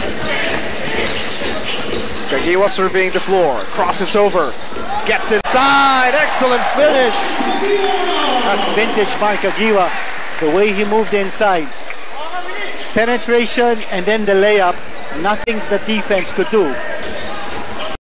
Caguioa surveying the floor, crosses over, gets inside, excellent finish! That's vintage Mark Caguioa, the way he moved inside. Penetration and then the layup, nothing the defense could do.